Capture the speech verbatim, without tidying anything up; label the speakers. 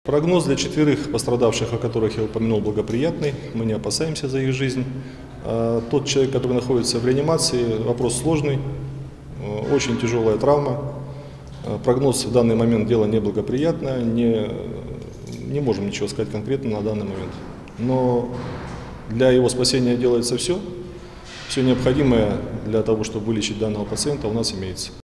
Speaker 1: Прогноз для четверых пострадавших, о которых я упомянул, благоприятный. Мы не опасаемся за их жизнь. Тот человек, который находится в реанимации, вопрос сложный, очень тяжелая травма. Прогноз в данный момент дело неблагоприятное, не, не можем ничего сказать конкретно на данный момент. Но для его спасения делается все. Все необходимое для того, чтобы вылечить данного пациента, у нас имеется.